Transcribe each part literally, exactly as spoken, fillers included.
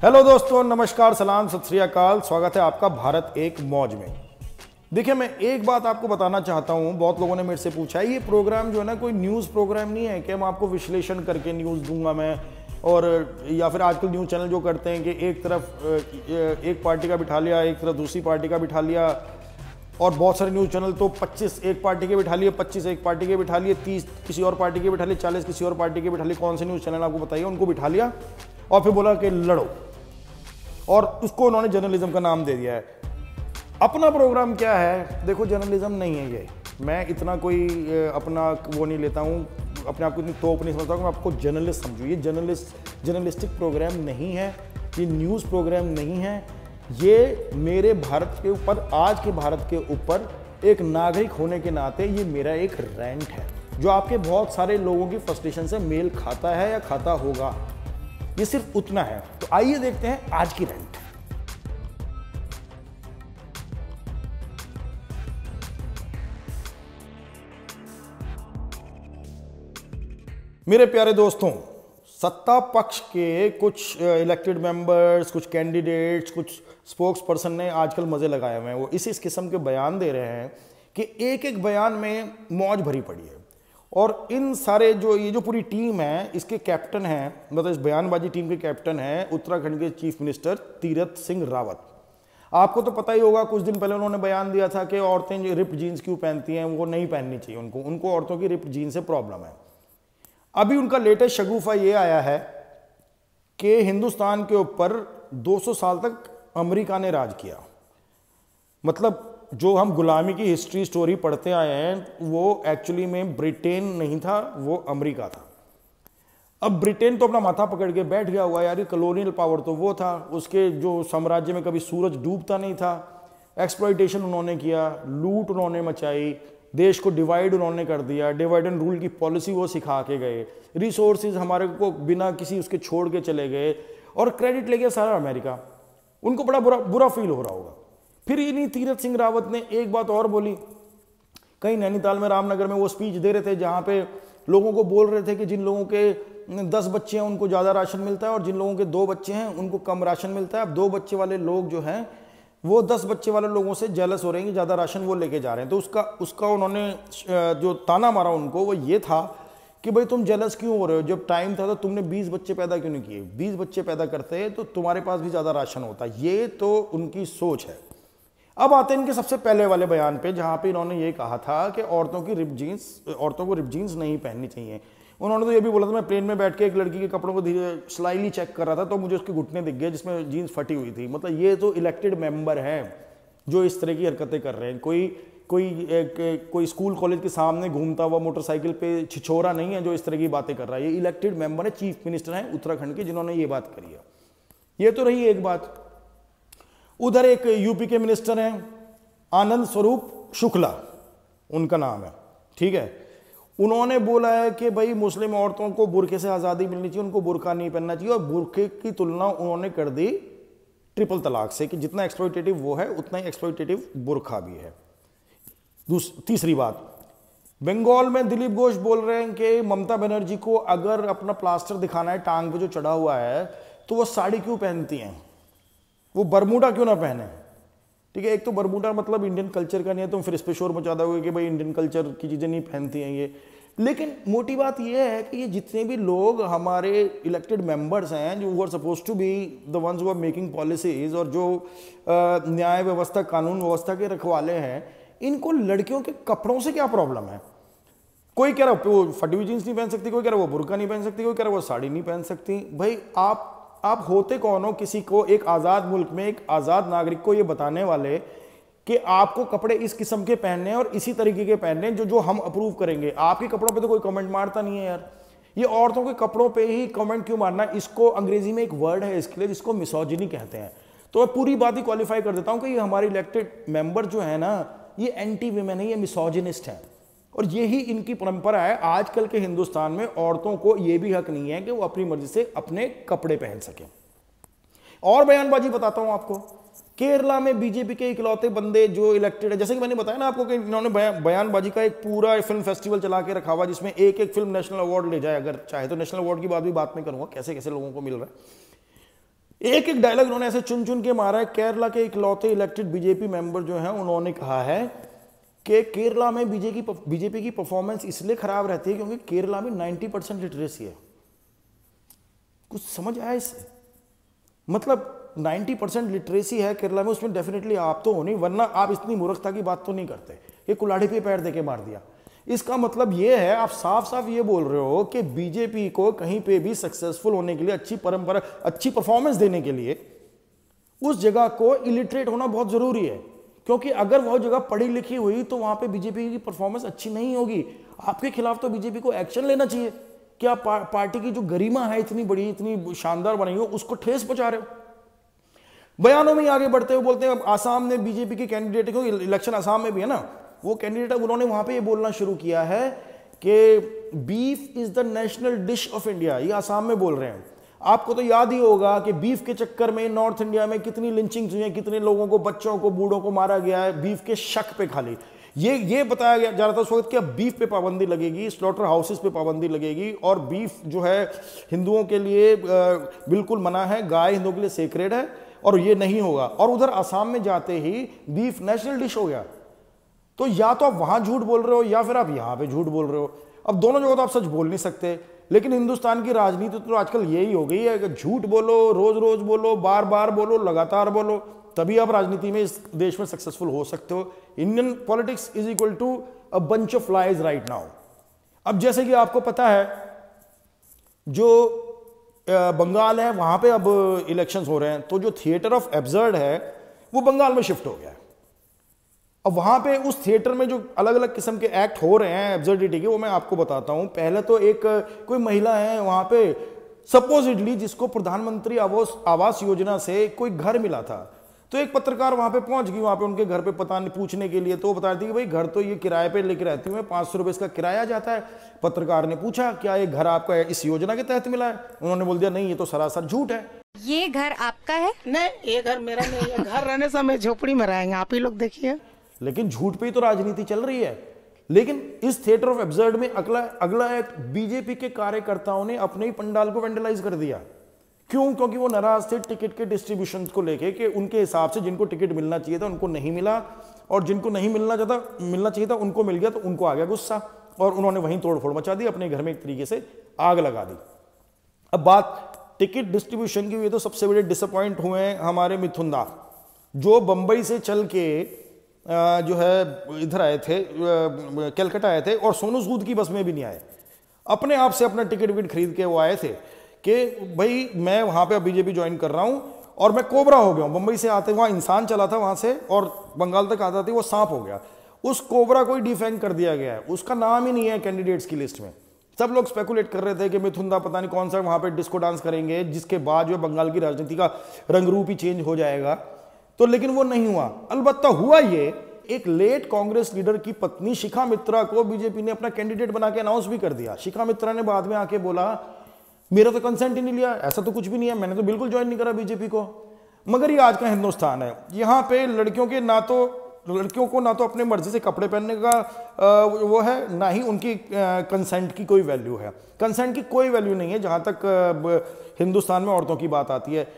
Hello दोस्तों, नमस्कार, सलाम, सत श्री अकाल। स्वागत है आपका भारत एक मौज में। देखिए, मैं एक बात आपको बताना चाहता हूं। बहुत लोगों ने मेरे से पूछा है, ये प्रोग्राम जो है ना कोई न्यूज़ प्रोग्राम नहीं है कि हम आपको विश्लेषण करके न्यूज़ दूंगा मैं, और या फिर आजकल न्यूज़ चैनल जो करते हैं कि एक तरफ एक पार्टी का बिठा लिया, एक तरफ दूसरी पार्टी का बिठा लिया, और बहुत सारे न्यूज़ चैनल तो पच्चीस एक पार्टी के बिठा लिए, पच्चीस एक पार्टी के बिठा लिए, तीस किसी और पार्टी के बिठा लिए, चालीस किसी और पार्टी के बिठा लिए। कौन से न्यूज़ चैनल आपको बताइए, उनको बिठा लिया और फिर बोला कि लड़ो, और उसको उन्होंने जर्नलिज्म का नाम दे दिया है। अपना प्रोग्राम क्या है? देखो, जर्नलिज्म नहीं है ये। मैं इतना कोई अपना वो नहीं लेता हूँ, अपने आप को इतनी तोप नहीं समझता हूँ। मैं आपको जर्नलिस्ट समझूँ। ये जर्नलिस्ट जर्नलिस्टिक प्रोग्राम नहीं है, ये न्यूज़ प्रोग्राम नहीं है। ये मेरे भारत के ऊपर, आज के भारत के ऊपर एक नागरिक होने के नाते ये मेरा एक रेंट है, जो आपके बहुत सारे लोगों की फ्रस्ट्रेशन से मेल खाता है या खाता होगा। ये सिर्फ उतना है। तो आइए देखते हैं आज की रेंट। मेरे प्यारे दोस्तों, सत्ता पक्ष के कुछ इलेक्टेड मेंबर्स, कुछ कैंडिडेट्स, कुछ स्पोक्स पर्सन ने आजकल मजे लगाए हुए हैं। वो इस इस किस्म के बयान दे रहे हैं कि एक एक बयान में मौज भरी पड़ी है। और इन सारे जो ये जो पूरी टीम है, इसके कैप्टन हैं, मतलब इस बयानबाजी टीम के कैप्टन हैं उत्तराखंड के चीफ मिनिस्टर तीरथ सिंह रावत। आपको तो पता ही होगा, कुछ दिन पहले उन्होंने बयान दिया था कि औरतें जो रिप्ड जीन्स क्यों पहनती हैं, वो नहीं पहननी चाहिए उनको उनको औरतों की रिप्ड जीन्स से प्रॉब्लम है। अभी उनका लेटेस्ट शगुफा ये आया है कि हिंदुस्तान के ऊपर दो सौ साल तक अमेरिका ने राज किया। मतलब जो हम गुलामी की हिस्ट्री स्टोरी पढ़ते आए हैं, वो एक्चुअली में ब्रिटेन नहीं था, वो अमेरिका था। अब ब्रिटेन तो अपना माथा पकड़ के बैठ गया हुआ, यार ये कॉलोनियल पावर तो वो था, उसके जो साम्राज्य में कभी सूरज डूबता नहीं था। एक्सप्लॉइटेशन उन्होंने किया, लूट उन्होंने मचाई, देश को डिवाइड उन्होंने कर दिया, डिवाइड एंड रूल की पॉलिसी वो सिखा के गए, रिसोर्सेज हमारे को बिना किसी उसके छोड़ के चले गए, और क्रेडिट ले गया सारा अमेरिका। उनको बड़ा बुरा बुरा फील हो रहा होगा। फिर इन्हीं तीरथ सिंह रावत ने एक बात और बोली। कहीं नैनीताल में, रामनगर में वो स्पीच दे रहे थे, जहां पे लोगों को बोल रहे थे कि जिन लोगों के दस बच्चे हैं उनको ज़्यादा राशन मिलता है, और जिन लोगों के दो बच्चे हैं उनको कम राशन मिलता है। अब दो बच्चे वाले लोग जो हैं वो दस बच्चे वाले लोगों से जेलस हो रहे हैं कि ज़्यादा राशन वो लेके जा रहे हैं। तो उसका उसका उन्होंने जो ताना मारा उनको, वो ये था कि भाई तुम जेलस क्यों हो रहे हो? जब टाइम था तो तुमने बीस बच्चे पैदा क्यों नहीं किए? बीस बच्चे पैदा करते तो तुम्हारे पास भी ज़्यादा राशन होता। ये तो उनकी सोच है। अब आते हैं इनके सबसे पहले वाले बयान पे, जहां पे इन्होंने ये कहा था कि औरतों की रिप जीन्स औरतों को रिप जीन्स नहीं पहननी चाहिए। उन्होंने तो ये भी बोला था, मैं प्लेन में बैठ के एक लड़की के कपड़ों को धीरे स्लाइली चेक कर रहा था तो मुझे उसके घुटने दिख गए जिसमें जीन्स फटी हुई थी। मतलब ये तो इलेक्टेड मेंबर हैं जो इस तरह की हरकतें कर रहे हैं। कोई कोई एक, कोई स्कूल कॉलेज के सामने घूमता हुआ मोटरसाइकिल पे छिछोरा नहीं है जो इस तरह की बातें कर रहा है। ये इलेक्टेड मेंबर है, चीफ मिनिस्टर हैं उत्तराखंड के, जिन्होंने ये बात करी है। ये तो रही एक बात। उधर एक यूपी के मिनिस्टर हैं, आनंद स्वरूप शुक्ला उनका नाम है, ठीक है। उन्होंने बोला है कि भाई मुस्लिम औरतों को बुरखे से आज़ादी मिलनी चाहिए, उनको बुरका नहीं पहनना चाहिए, और बुरखे की तुलना उन्होंने कर दी ट्रिपल तलाक से, कि जितना एक्सप्लॉइटेटिव वो है उतना ही एक्सप्लॉइटेटिव बुरखा भी है। तीसरी बात, बंगाल में दिलीप घोष बोल रहे हैं कि ममता बनर्जी को अगर अपना प्लास्टर दिखाना है टांग पे जो चढ़ा हुआ है, तो वो साड़ी क्यों पहनती हैं, वो बरमूडा क्यों ना पहने? ठीक है, एक तो बरमूडा मतलब इंडियन कल्चर का नहीं है, तुम फिर इस पे शोर मचा दोगे कि भाई इंडियन कल्चर की चीज़ें नहीं पहनती हैं ये। लेकिन मोटी बात ये है कि ये जितने भी लोग हमारे इलेक्टेड मेंबर्स हैं, जो वो are suppose to be the ones who are making policies, और जो न्याय व्यवस्था, कानून व्यवस्था के रखवाले हैं, इनको लड़कियों के कपड़ों से क्या प्रॉब्लम है? कोई कह रहा है वो फटी हुई जीन्स नहीं पहन सकती, कोई कह रहा है वो बुर्का नहीं पहन सकती, कोई कह रहा है वो साड़ी नहीं पहन सकती। भाई आप आप होते कौन हो किसी को, एक आज़ाद मुल्क में एक आज़ाद नागरिक को ये बताने वाले कि आपको कपड़े इस किस्म के पहनने हैं और इसी तरीके के पहनने हैं जो जो हम अप्रूव करेंगे। आपके कपड़ों पे तो कोई कमेंट मारता नहीं है यार। ये औरतों के कपड़ों पे ही कमेंट क्यों मारना? इसको अंग्रेजी में एक वर्ड है इसके लिए जिसको मिसोजिनी कहते हैं। तो मैं पूरी बात ही क्वालिफाई कर देता हूं कि ये हमारे इलेक्टेड मेंबर जो है ना, ये एंटी वीमेन है, ये मिसोजिनिस्ट है, और यही इनकी परंपरा है। आजकल के हिंदुस्तान में औरतों को यह भी हक नहीं है कि वो अपनी मर्जी से अपने कपड़े पहन सके। और बयानबाजी बताता हूं आपको, केरला में बीजेपी के इकलौते बंदे जो इलेक्टेड है, जैसे कि मैंने बताया ना आपको कि इन्होंने बयानबाजी का एक पूरा फिल्म फेस्टिवल चला के रखा हुआ, जिसमें एक एक फिल्म नेशनल अवार्ड ले जाए। अगर चाहे तो नेशनल अवार्ड की बात भी बात में करूंगा, कैसे कैसे लोगों को मिल रहा है। एक एक डायलॉग उन्होंने ऐसे चुन चुन के मारा है। केरला के इकलौते इलेक्टेड बीजेपी मेंबर जो हैं उन्होंने कहा है कि केरला में बीजेपी बीजेपी की परफॉर्मेंस इसलिए खराब रहती है क्योंकि केरला में नब्बे परसेंट लिटरेसी है। कुछ समझ आया इससे? मतलब नब्बे परसेंट लिटरेसी है केरला में, उसमें डेफिनेटली आप तो हो नहीं, वरना आप इतनी मूर्खता की बात तो नहीं करते। ये कुल्हाड़ी पे पैर देके मार दिया। इसका मतलब ये है, आप साफ साफ ये बोल रहे हो कि बीजेपी को कहीं पे भी सक्सेसफुल होने के लिए, अच्छी परंपरा, अच्छी परफॉर्मेंस देने के लिए उस जगह को इलिटरेट होना बहुत जरूरी है, क्योंकि अगर वो जगह पढ़ी लिखी हुई तो वहां पे बीजेपी की परफॉर्मेंस अच्छी नहीं होगी। आपके खिलाफ तो बीजेपी को एक्शन लेना चाहिए। क्या पा, पार्टी की जो गरिमा है इतनी बड़ी, इतनी शानदार बनी हो, उसको ठेस पहुंचा रहे हो। बयानों में आगे बढ़ते हुए बोलते हैं आसाम ने बीजेपी के कैंडिडेट, क्योंकि इलेक्शन आसाम में भी है ना, वो कैंडिडेट, उन्होंने वहां पे ये बोलना शुरू किया है कि beef is the national dish of India. ये आसाम में बोल रहे हैं। आपको तो याद ही होगा कि बीफ के चक्कर में नॉर्थ इंडिया में कितनी लिंचिंग्स हुई हैं, कितने लोगों को, बच्चों को, बूढ़ों को मारा गया है बीफ के शक पे खाली। ये ये बताया गया जा रहा था उस वक्त कि अब बीफ पे पाबंदी लगेगी, स्लॉटर हाउसेस पे पाबंदी लगेगी, और बीफ जो है हिंदुओं के लिए बिल्कुल मना है, गाय हिंदुओं के लिए सेक्रेड है, और ये नहीं होगा। और उधर आसाम में जाते ही बीफ नेशनल डिश हो गया। तो या तो आप वहां झूठ बोल रहे हो या फिर आप यहां पे झूठ बोल रहे हो। अब दोनों जगह तो आप सच बोल नहीं सकते। लेकिन हिंदुस्तान की राजनीति तो आजकल यही हो गई है कि झूठ बोलो, रोज रोज बोलो, बार बार बोलो, लगातार बोलो, तभी आप राजनीति में, इस देश में सक्सेसफुल हो सकते हो। Indian politics is equal to a bunch of lies right now. अब जैसे कि आपको पता है, जो बंगाल है वहां पे अब इलेक्शंस हो रहे हैं, तो जो थिएटर ऑफ एब्सर्ड है वो बंगाल में शिफ्ट हो गया है। अब वहां पे उस थिएटर में जो अलग अलग किस्म के एक्ट हो रहे हैं एब्सर्डिटी के, वो मैं आपको बताता हूं। पहले तो एक कोई महिला है वहां पे सपोजिटली, जिसको प्रधानमंत्री आवास आवास योजना से कोई घर मिला था, तो एक पत्रकार वहां पे पहुंच गई, वहां पे उनके घर पे पता नहीं पूछने के लिए, तो वो बता रही थी कि भाई घर तो ये किराए पे लेके रहती हूँ मैं, पाँच सौ रुपये इसका किराया जाता है। पत्रकार ने पूछा क्या ये घर आपका इस योजना के तहत मिला है? उन्होंने बोल दिया नहीं, ये तो सरासर झूठ है। ये घर आपका है? नहीं, ये घर मेरा नहीं है। घर रहने से हमें झोपड़ी में रहेंगे, आप ही लोग देखिए। लेकिन झूठ पे ही तो राजनीति चल रही है। लेकिन इस थिएटर ऑफ एब्सर्ड में अगला अगला एक्ट बीजेपी के कार्यकर्ताओं ने अपने ही पंडाल को वेंडलाइज कर दिया। क्यों? क्योंकि वो नाराज थे टिकट के डिस्ट्रीब्यूशन को लेके, कि उनके हिसाब से जिनको टिकट मिलना चाहिए था उनको नहीं मिला, और जिनको नहीं मिलना चाहता मिलना चाहिए था उनको मिल गया, तो उनको आ गया गुस्सा, और उन्होंने वहीं तोड़फोड़ मचा दी, अपने घर में एक तरीके से आग लगा दी। अब बात टिकट डिस्ट्रीब्यूशन की हुई, तो सबसे बड़े डिसअपॉइंट हुए हमारे मिथुन दा, जो बंबई से चल के जो है इधर आए थे, कलकत्ता आए थे, और सोनू सूद की बस में भी नहीं आए, अपने आप से अपना टिकट विकट खरीद के वो आए थे कि भाई मैं वहां पे बीजेपी ज्वाइन कर रहा हूं, और मैं कोबरा हो गया हूं। बंबई से आते वहां इंसान चला था वहां से, और बंगाल तक आता था वो सांप हो गया। उस कोबरा को ही डिफेंग कर दिया गया है, उसका नाम ही नहीं है कैंडिडेट्स की लिस्ट में। सब लोग स्पेकुलेट कर रहे थे कि मिथुन दा पता नहीं कौन सा वहां पे डिस्को डांस करेंगे, जिसके बाद जो बंगाल की राजनीति का रंग रूप ही चेंज हो जाएगा। तो लेकिन वो नहीं हुआ। अलबत्ता हुआ ये, एक लेट कांग्रेस लीडर की पत्नी शिखा मित्रा को बीजेपी ने अपना कैंडिडेट बना के अनाउंस भी कर दिया। शिखा मित्रा ने बाद में आके बोला मेरा तो कंसेंट ही नहीं लिया, ऐसा तो कुछ भी नहीं है, मैंने तो बिल्कुल ज्वाइन नहीं करा बीजेपी को। मगर ये आज का हिंदुस्तान है, यहाँ पे लड़कियों के ना तो लड़कियों को ना तो अपने मर्जी से कपड़े पहनने का वो है, ना ही उनकी कंसेंट की कोई वैल्यू है। कंसेंट की कोई वैल्यू नहीं है जहाँ तक हिंदुस्तान में औरतों की बात आती है।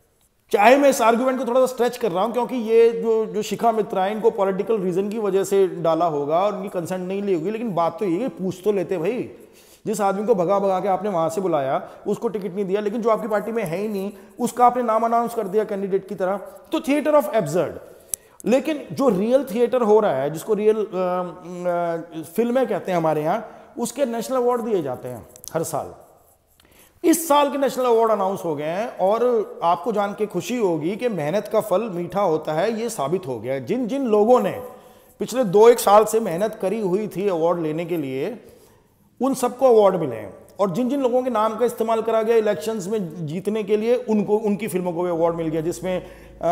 चाहे मैं इस आर्गुमेंट को थोड़ा सा स्ट्रेच कर रहा हूं, क्योंकि ये जो जो शिखा मित्रा है इनको पॉलिटिकल रीजन की वजह से डाला होगा और उनकी कंसेंट नहीं ली होगी, लेकिन बात तो ये है पूछ तो लेते भाई। जिस आदमी को भगा भगा के आपने वहां से बुलाया उसको टिकट नहीं दिया, लेकिन जो आपकी पार्टी में है ही नहीं उसका आपने नाम अनाउंस कर दिया कैंडिडेट की तरह, तो थिएटर ऑफ एब्सर्ड। लेकिन जो रियल थिएटर हो रहा है, जिसको रियल फिल्में कहते हैं हमारे यहाँ, उसके नेशनल अवार्ड दिए जाते हैं हर साल। इस साल के नेशनल अवार्ड अनाउंस हो गए हैं, और आपको जान के खुशी होगी कि मेहनत का फल मीठा होता है, ये साबित हो गया है। जिन जिन लोगों ने पिछले दो एक साल से मेहनत करी हुई थी अवार्ड लेने के लिए, उन सबको अवार्ड मिले हैं, और जिन जिन लोगों के नाम का इस्तेमाल करा गया इलेक्शंस में जीतने के लिए, उनको उनकी फिल्मों को भी अवार्ड मिल गया, जिसमें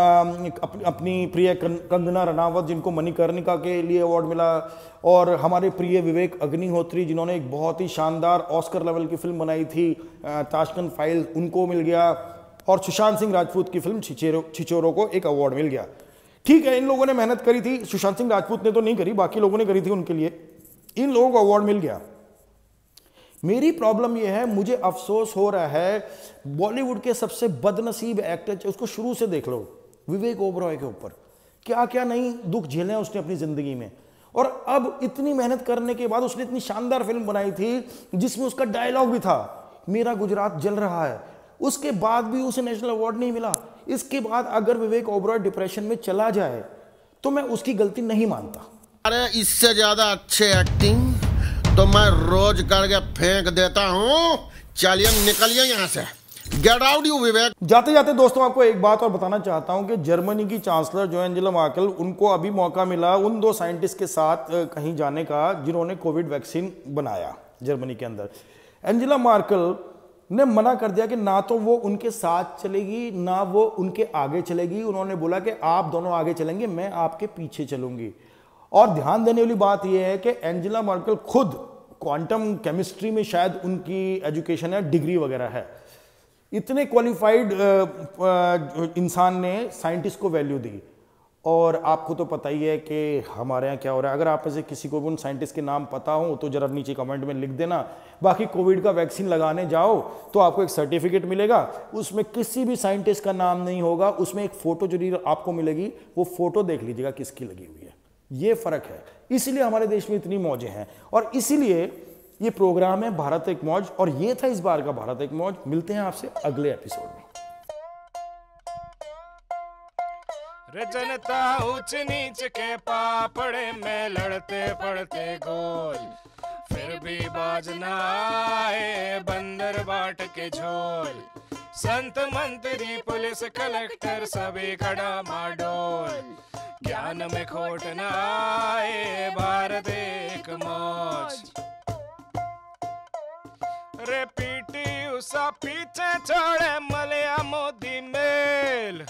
अप, अपनी प्रिय कंगना रनावत जिनको मणिकर्णिका के लिए अवार्ड मिला, और हमारे प्रिय विवेक अग्निहोत्री जिन्होंने एक बहुत ही शानदार ऑस्कर लेवल की फिल्म बनाई थी ताशकंद फाइल्स, उनको मिल गया, और सुशांत सिंह राजपूत की फिल्म छिछोरे छिछोरों को एक अवार्ड मिल गया। ठीक है, इन लोगों ने मेहनत करी थी, सुशांत सिंह राजपूत ने तो नहीं करी, बाकी लोगों ने करी थी, उनके लिए इन लोगों को अवार्ड मिल गया। मेरी प्रॉब्लम यह है, मुझे अफसोस हो रहा है बॉलीवुड के सबसे बदनसीब एक्टर, उसको शुरू से देख लो, विवेक ओबरॉय के ऊपर क्या क्या नहीं दुख झेले हैं उसने अपनी जिंदगी में, और अब इतनी मेहनत करने के बाद उसने इतनी शानदार फिल्म बनाई थी जिसमें उसका डायलॉग भी था, मेरा गुजरात जल रहा है, उसके बाद भी उसे नेशनल अवार्ड नहीं मिला। इसके बाद अगर विवेक ओबरॉय डिप्रेशन में चला जाए तो मैं उसकी गलती नहीं मानता। अरे इससे ज्यादा अच्छे एक्टिंग तो मैं रोज करके फेंक देता हूँ। चलिए निकलिए यहाँ से, गेट आउट यू विवेक। जाते जाते दोस्तों आपको एक बात और बताना चाहता हूं कि जर्मनी की चांसलर जो एंजेला मार्केल, उनको अभी मौका मिला उन दो साइंटिस्ट के साथ कहीं जाने का जिन्होंने कोविड वैक्सीन बनाया जर्मनी के अंदर। एंजेला मार्केल ने मना कर दिया कि ना तो वो उनके साथ चलेगी ना वो उनके आगे चलेगी। उन्होंने बोला कि आप दोनों आगे चलेंगे, मैं आपके पीछे चलूंगी। और ध्यान देने वाली बात यह है कि एंजेला मार्केल खुद क्वांटम केमिस्ट्री में शायद उनकी एजुकेशन है, डिग्री वगैरह है। इतने क्वालिफाइड इंसान ने साइंटिस्ट को वैल्यू दी। और आपको तो पता ही है कि हमारे यहाँ क्या हो रहा है। अगर आप में से किसी को भी उन साइंटिस्ट के नाम पता हो तो जरा नीचे कमेंट में लिख देना। बाकी कोविड का वैक्सीन लगाने जाओ तो आपको एक सर्टिफिकेट मिलेगा, उसमें किसी भी साइंटिस्ट का नाम नहीं होगा, उसमें एक फोटो जरूर आपको मिलेगी, वो फोटो देख लीजिएगा किसकी लगी हुई है। ये फर्क है, इसीलिए हमारे देश में इतनी मौजें हैं और इसीलिए ये प्रोग्राम है भारत एक मौज। और ये था इस बार का भारत एक मौज। मिलते हैं आपसे अगले एपिसोड में। रे जनता ऊंच नीच के पापड़े में लड़ते पड़ते गोल, फिर भी बाज ना आए बंदर बाट के झोल। संत मंत्री पुलिस कलेक्टर सभी खड़ा माडोल, ज्ञान में खोट ना आए भारत एक मौज। रे पीटी उसा पीछे छोड़े मलिया मोदी मेल,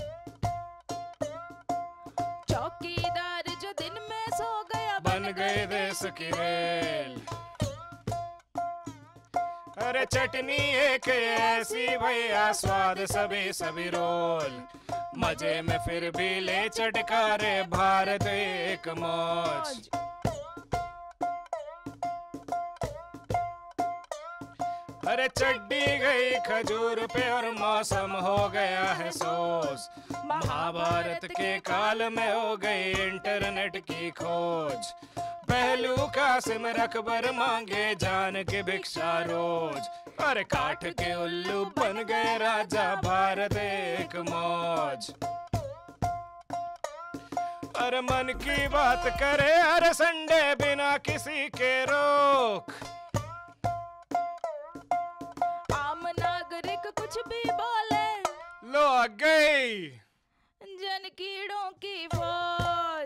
चौकीदार जो दिन में सो गया बन गए देश की रेल। अरे चटनी एक ऐसी भैया स्वाद सभी सभी रोल, मजे में फिर भी ले चटकारे भारत एक मौज। अरे चड्डी गई खजूर पे और मौसम हो गया है सोस, महाभारत के काल में हो गई इंटरनेट की खोज। पहलू कासिम रकबर मांगे जान के भिक्षा रोज, अरे काठ के उल्लू बन गए राजा भारत एक मौज। अरे मन की बात करे अरे संडे बिना किसी के रोक, नागरिक कुछ भी बोले लो आ गई जन कीड़ों की फौज।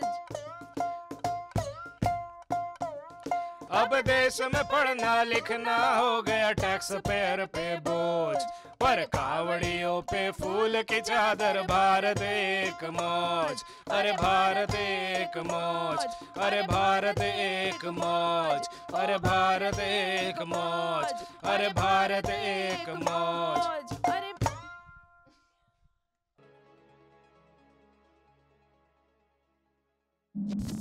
अब देश में पढ़ना लिखना हो गया टैक्स पेयर पे बोझ, पर कावड़ियों पे फूल की चादर भारत एक मौज। अरे भारत एक मौज, अरे भारत एक मौज, अरे भारत एक मौज, अरे भारत एक मौज। अरे